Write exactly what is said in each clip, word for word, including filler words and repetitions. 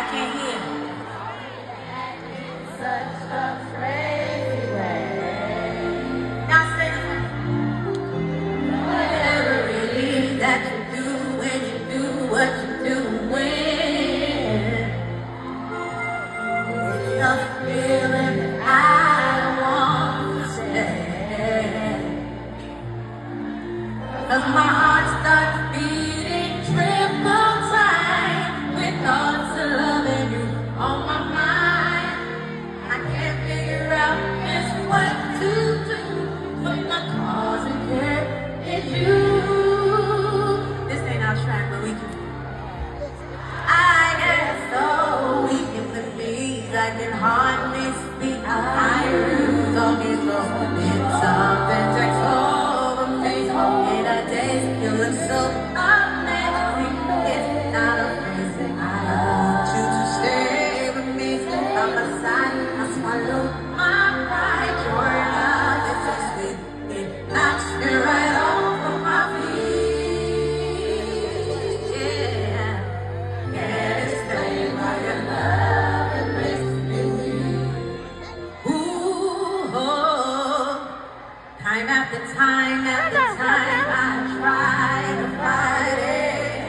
can't hear. Such a crazy way. Now say whatever it is that you do when you do what you do when. It's the feeling that I want to stay. 'Cause my heart starts beating triple time with thoughts of loving you on my mind. I can't figure out just what to do, but my cause and care is you. This ain't our track, but we can. I get so weak in the knees, I can hardly speak. I lose all control. It's something takes over me. In a daze, you look so amazing. It's not a reason I want you to stay with me. By my side, I swallow my pride. Your love is so sweet, it knocks me right off of my feet. Yeah, can't explain why your love it makes me weak. Ooh, oh. Time after time after time, I try to fight it.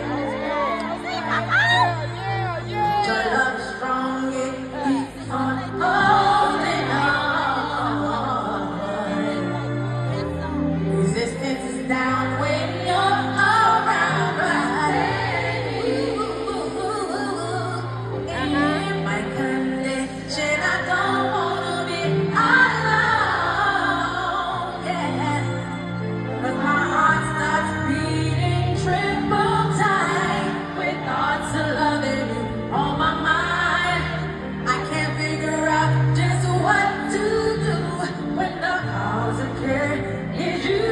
Your love is strong, it keeps on holding on. Resistance is down when you're around, but in my condition, I don't wanna be alone. Yeah, 'cause my heart starts beating triple time with thoughts of loving you on my mind. I can't figure out just what to do when the cause of care is you.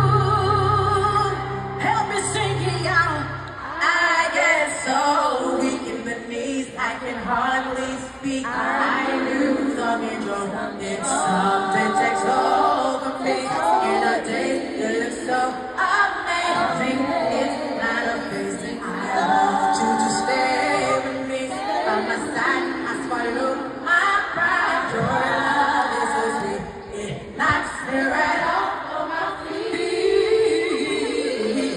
Help me sing it out. I get so weak in the knees, I can hardly speak. I lose all control. It's something takes over me. In a day, you look so amazing. It's not a reason I want you to stay with me. By my side, I swallow my pride. Your love is so sweet, it knocks me right off of my feet.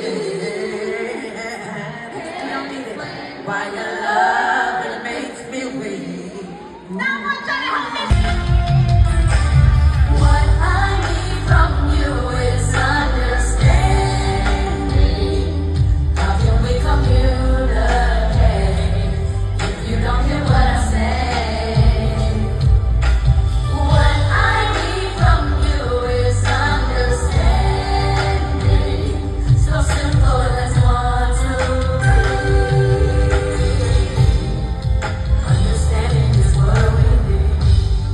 You don't need it. Why your love it makes me weak. Now one time, hold me. What I need from you is understanding. How can we communicate if you don't hear what I say? What I need from you is understanding. So simple as one, two, three. Understanding is what we need.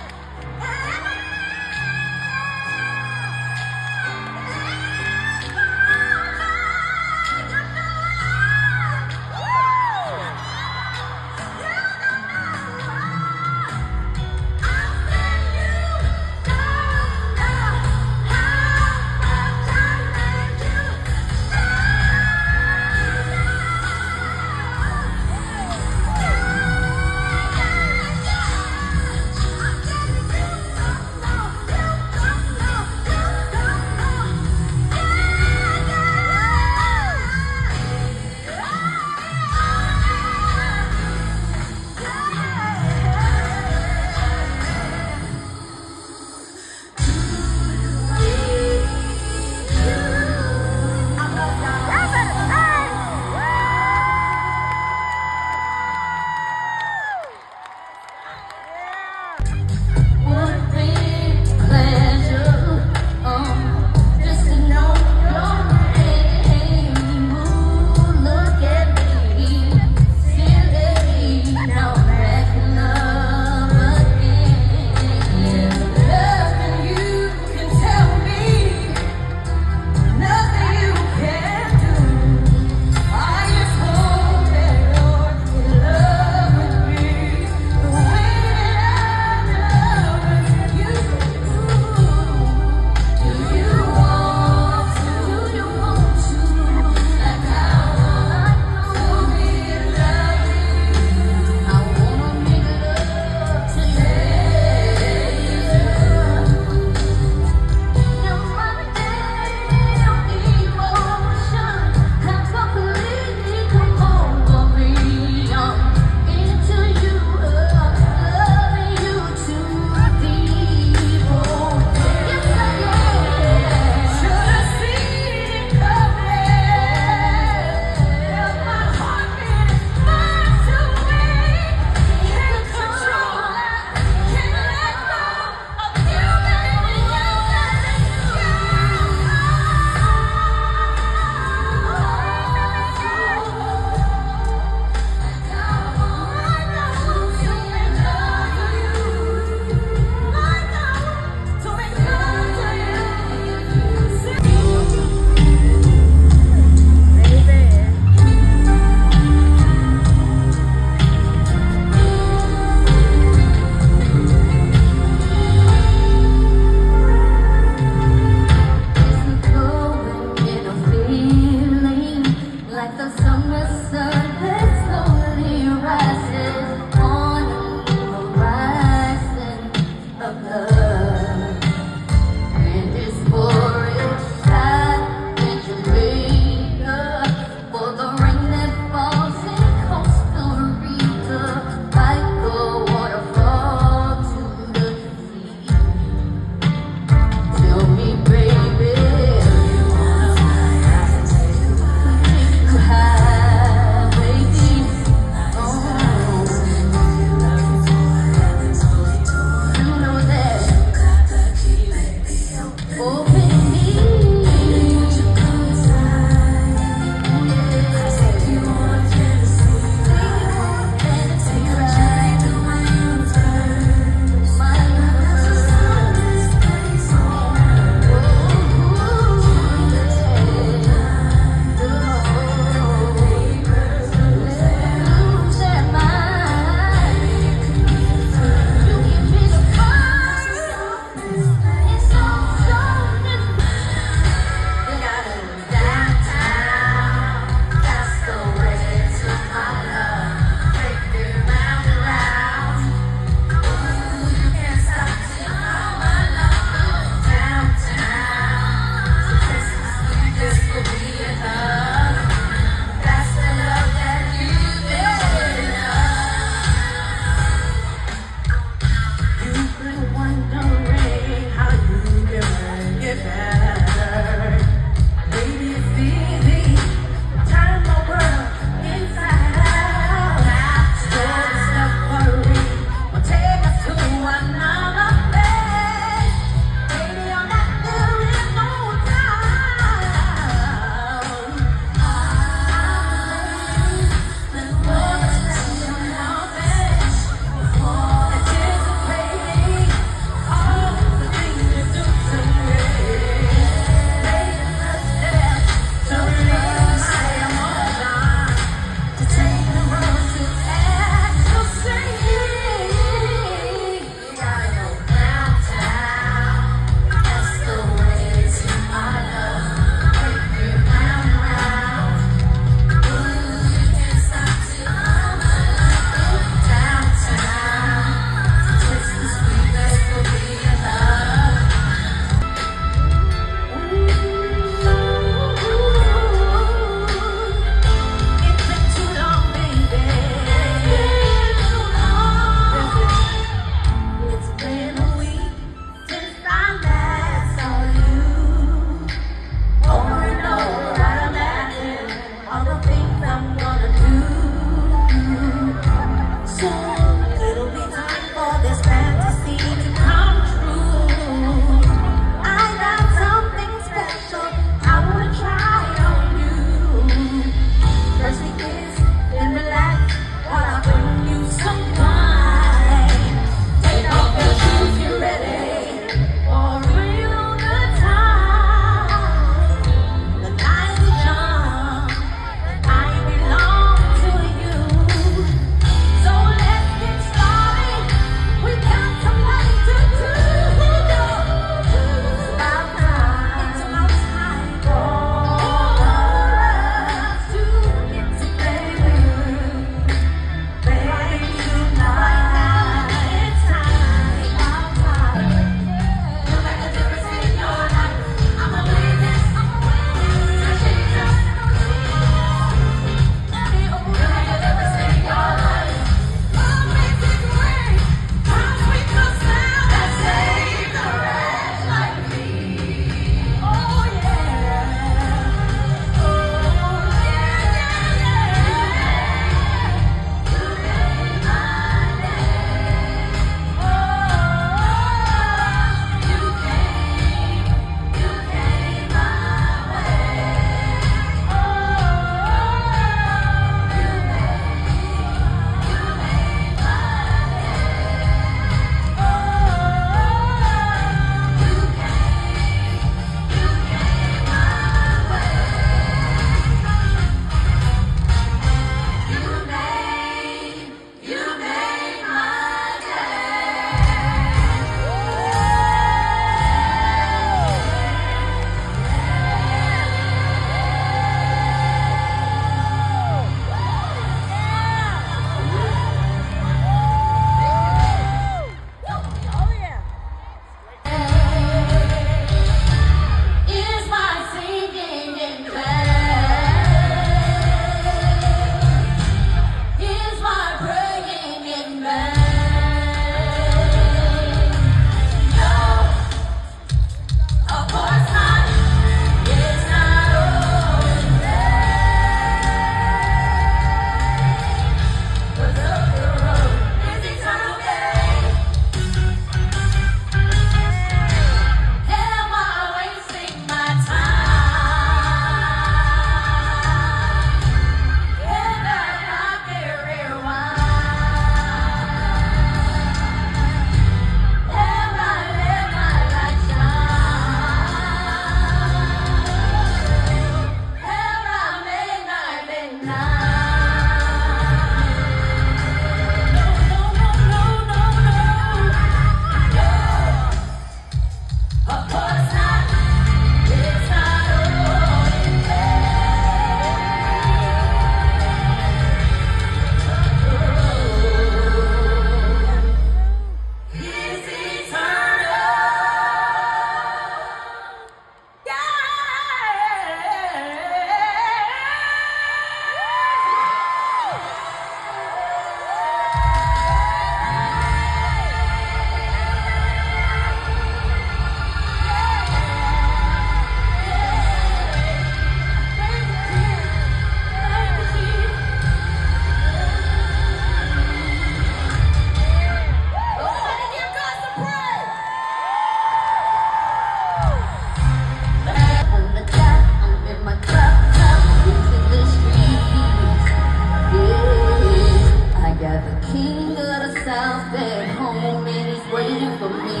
himself back home and he's waiting for me.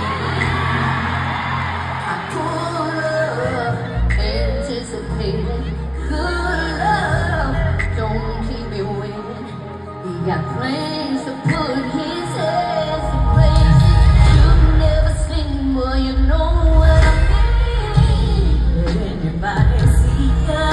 I pull up, anticipating good love. Don't keep me waiting. He got plans to put his head in places you've never seen. Well, you know what I mean. Did anybody see ya?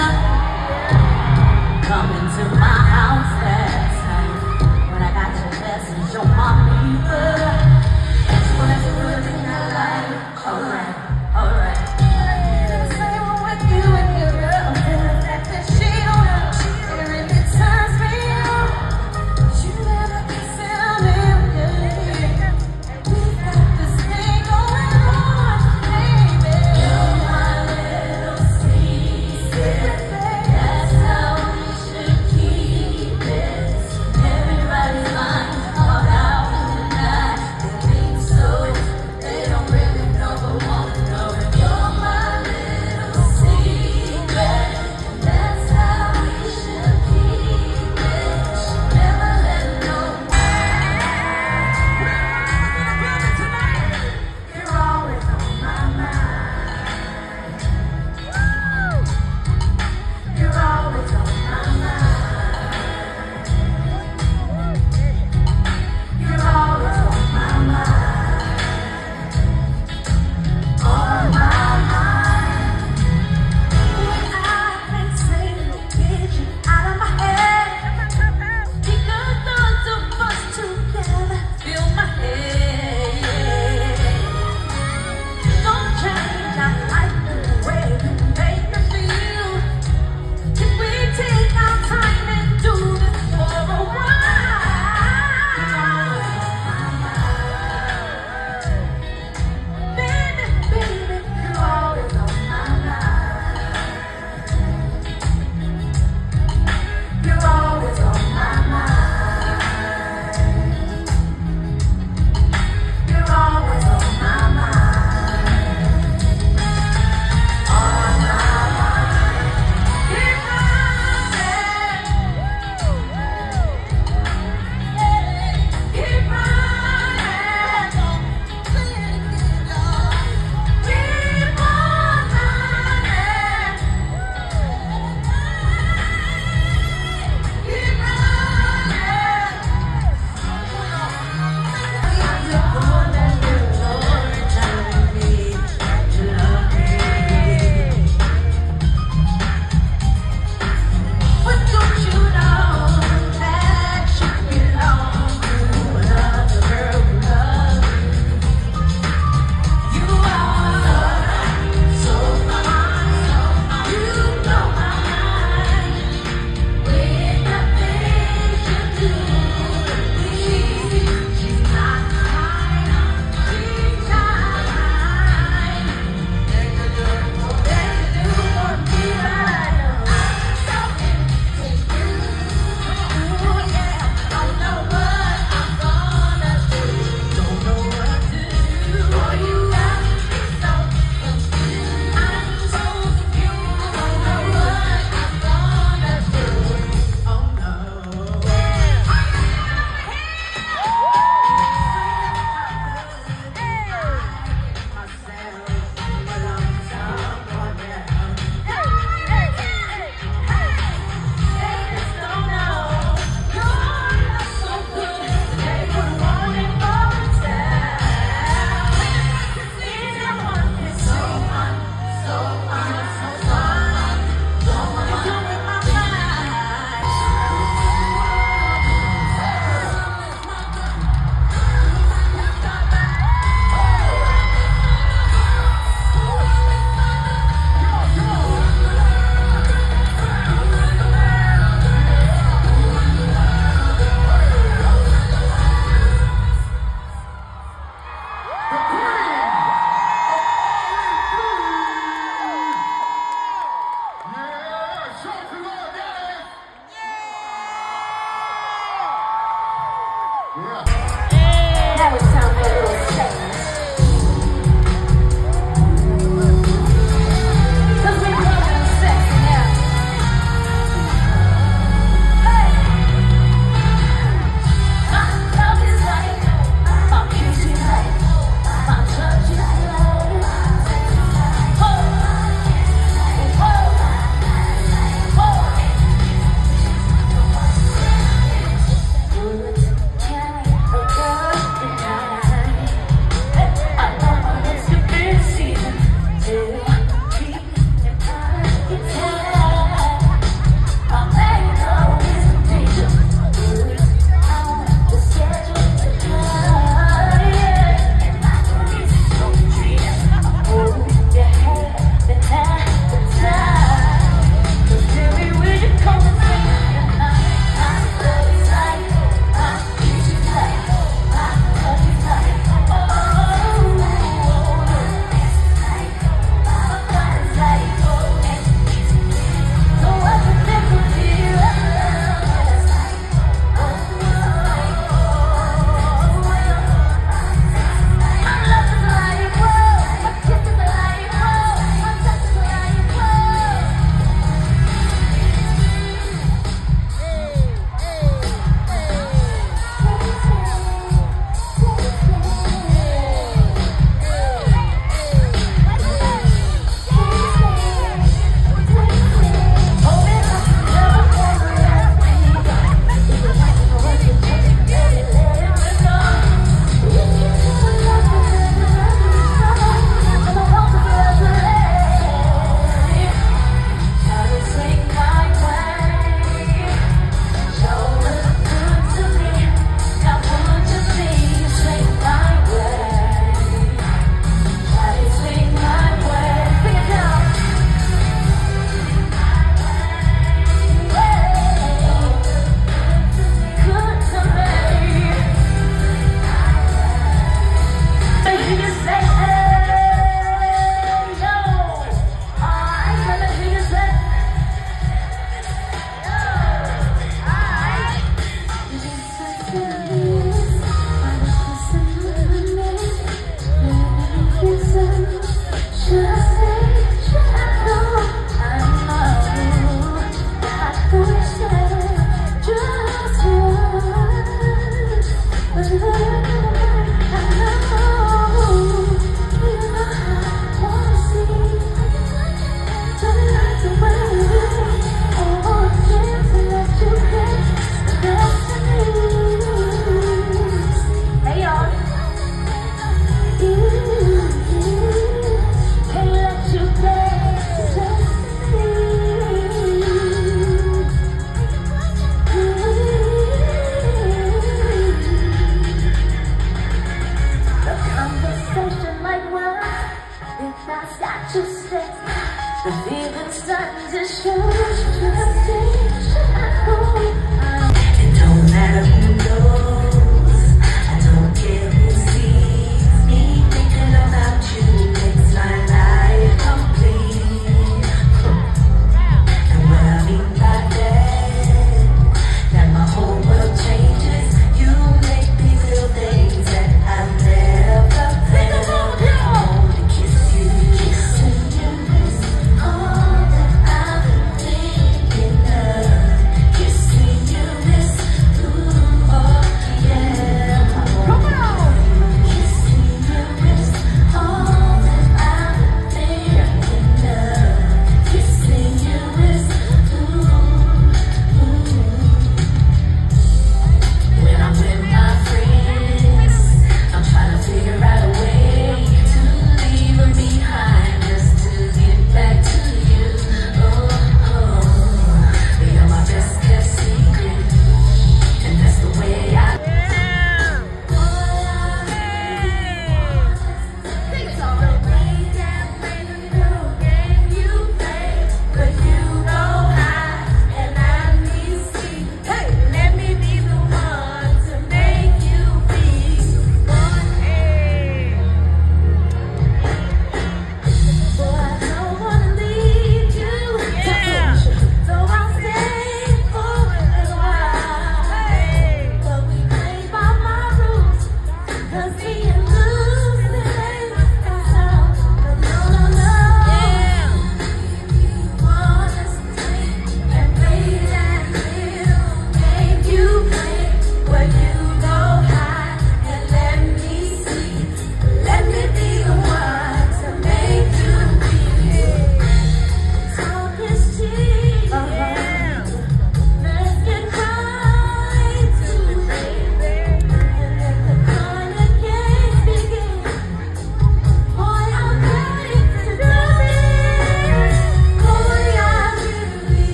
Coming to my house last night when I got your message on my paper. That's what I do in my life. Alright, alright. Same with you and your girl. The fact that she don't know, it really turns me on. You never can tell me, yeah. We got this thing going on, baby. You're my little secret. That's how we should keep it. Everybody's mind all out tonight. They think so, they don't really know but won't know. You're my little secret. That's how we should keep it. Never let no You're always on my mind. You're always on my mind. You're always on my mind. On my mind. When I can't say to get you out of my head, because thoughts of us together fill my head. Don't change, I like the way you make me feel. If we take our time and do this for a while, baby, baby, you're always on my mind. You're always on my mind. You're always on my mind. On my mind. Keep running. Keep running. Keep on running. Keep running. I'm the one that you're telling me to love me. But don't you know that you belong to another girl who loves you? You are so fine. You blow my mind with the things you do to me. She's not mine, she's mine. They could do for me right. I'm so into you. Ooh, yeah. Don't know what I'm gonna do. Don't know what to do. Boy, you got me so confused. I'm so confused. Don't know what I'm gonna do. Oh no. Now it's time for a little